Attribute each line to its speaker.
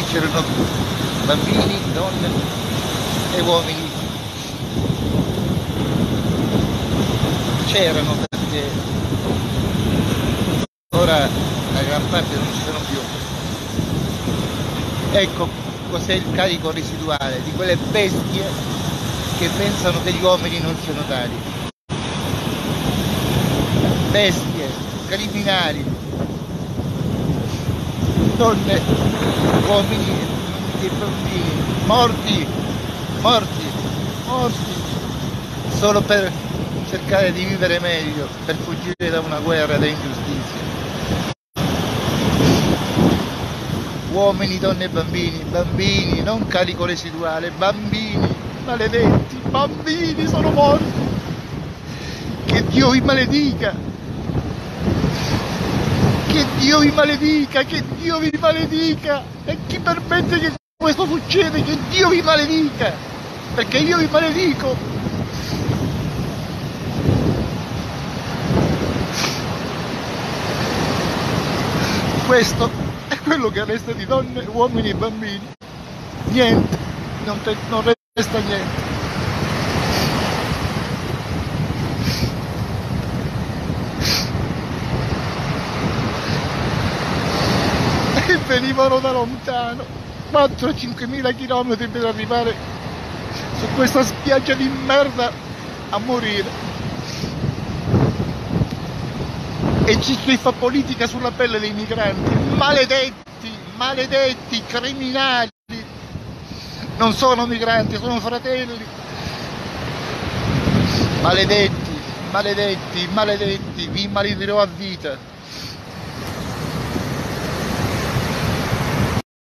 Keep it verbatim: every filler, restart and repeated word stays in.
Speaker 1: c'erano bambini, donne e uomini. C'erano, perché ora la gran parte non ci sono più. Ecco cos'è il carico residuale di quelle bestie che pensano che gli uomini non siano tali. Bestie, criminali, donne, uomini e bambini, morti, morti, morti, solo per cercare di vivere meglio, per fuggire da una guerra, da ingiustizie. Uomini, donne e bambini, bambini, non carico residuale, bambini, maledetti, bambini sono morti. Che Dio vi maledica, che Dio vi maledica, che Dio vi maledica, e chi permette che questo succeda, che Dio vi maledica, perché io vi maledico. Questo è quello che resta di donne, uomini e bambini. Niente, non, te, non resta niente. E venivano da lontano, quattro cinque mila chilometri per arrivare su questa spiaggia di merda a morire. E ci si fa politica sulla pelle dei migranti, maledetti, maledetti, criminali, non sono migranti, sono fratelli, maledetti, maledetti, maledetti, vi maledirò a vita.